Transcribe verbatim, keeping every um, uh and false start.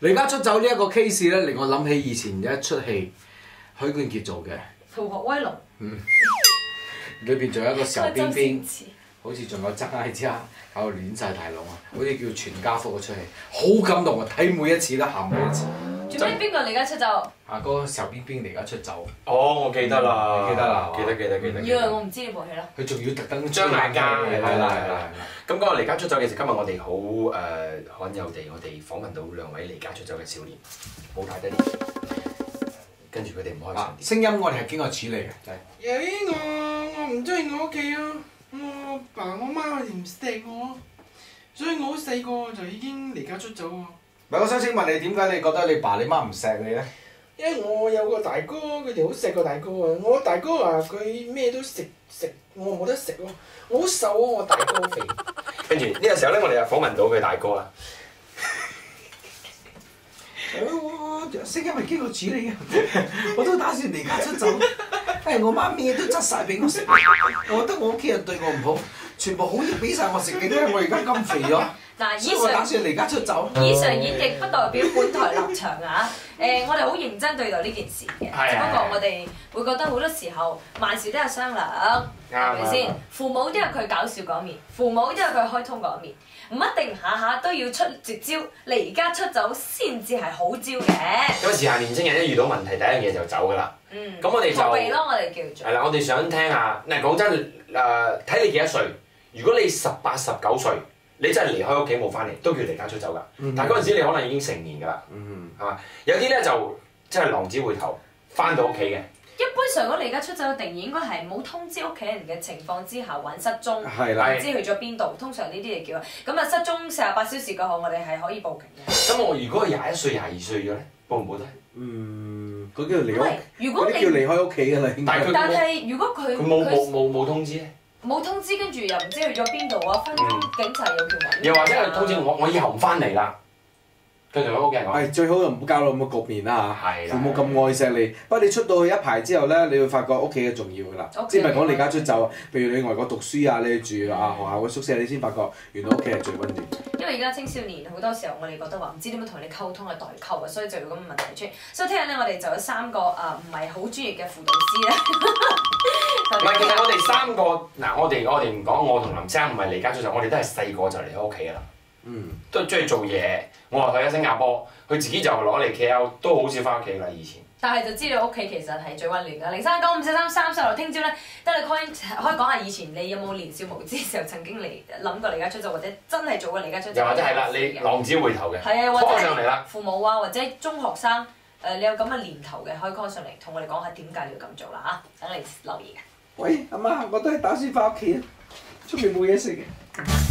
離家出走呢一個 case 咧，令我諗起以前有一出戲，許冠傑做嘅《 逃學威龍》。 嗯，裏邊仲有一個時候邊邊，好似仲有曾艾嘉搞到亂晒大龍啊！好似叫《全家福》嗰出戲，好感動啊！睇每一次都喊每一次。 做咩邊個離家出走？ 啊，嗰個時候邊邊離家出走。 哦，我記得啦， 記得啦， 記得記得記得。 以為我唔知呢部戲咯。 佢仲要特登張艾嘉係啦係啦係啦。 咁嗰個離家出走嘅時，今日我哋好誒罕有地，我哋訪問到兩位離家出走嘅少年，冇太低，跟住佢哋唔開心啲。 聲音我哋係經過處理嘅，就係。 咦我我唔中意我屋企啊！我爸我媽佢哋唔錫我，所以我好細個就已經離家出走喎。 唔係，我想請問你點解你覺得你爸你媽唔錫你咧？ 因為我有個大哥，佢哋好錫個大哥啊！我大哥話佢咩都食食，我冇得食喎，我好瘦啊！我大哥肥。 跟住呢個時候咧，我哋就訪問到佢大哥啦。 我聲音係經過處理嘅，我都打算離家出走，但係我媽咩都執晒俾我食，我覺得我屋企人對我唔好，全部好嘢俾晒我食嘅，因為我而家咁肥咗。 嗱，以我打算離家出走。 以上演繹不代表本台立場啊！誒，我哋好認真對待呢件事嘅，只不過我哋會覺得好多時候萬事都有商量，係咪先？父母都有佢搞笑嗰一面，父母都有佢開通嗰一面，唔一定下下都要出絕招，離家出走先至係好招嘅。 有時下年青人一遇到問題，第一樣嘢就走㗎啦。 嗯。 咁我哋就逃避咯，我哋叫做。 係啦，我哋想聽下，嗱講真，誒睇你幾多歲？如果你十八、十九歲，你真係離開屋企冇翻嚟，都叫離家出走㗎。嗯、但係嗰陣時你可能已經成年㗎啦，係嘛、嗯？有啲咧就真係浪子回頭，翻到屋企嘅。 一般上，如果離家出走嘅定義應該係冇通知屋企人嘅情況之下揾失蹤，唔知去咗邊度。通常呢啲嘢叫咁啊，失蹤四十八小時過後，我哋係可以報警嘅。 咁我如果廿一歲、廿二歲咗咧，報唔報得？ 嗯，嗰叫離開， 如果你叫離開屋企㗎啦。 但係但係如果佢佢冇冇冇冇通知咧？ 冇通知，跟住又唔知去咗邊度啊！分分警察有條揾。 又或者係通知我，我以後唔翻嚟啦。佢同佢屋企人講。 係最好就唔好搞到咁嘅局面啦嚇。 係啦。 父母咁愛錫你，不過你出到去一排之後咧，你會發覺屋企嘅重要㗎啦。即係咪講離家出走？譬如你外國讀書啊，你住啊學校嘅宿舍，你先發覺原來屋企係最溫暖。 因為而家青少年好多時候，我哋覺得話唔知點樣同你溝通係代溝啊，所以就有咁嘅問題出現。所以聽日咧，我哋就有三個啊唔係好專業嘅輔導師咧。 唔係，其實我哋三個嗱，我哋我哋唔講，我同林生唔係離家出走，我哋都係細個就離開屋企㗎啦。 嗯。都中意做嘢，我話去咗新加坡，佢自己就攞嚟 K L， 都好少翻屋企啦以前。 但係就知道屋企其實係最溫暖㗎。零三九五四三三十六，聽朝咧，得你 call 可以講下以前你有冇年少無知嘅時候曾經嚟諗過離家出走，或者真係做過離家出走。 又或者係啦，你浪子回頭嘅。 係啊，或者 call 上嚟啦。 父母啊，或者中學生誒，你有咁嘅念頭嘅，可以 call 上嚟同我哋講下點解你要咁做啦嚇，等你留意嘅。 喂，阿媽，我都係打算翻屋企啊，出面冇嘢食嘅。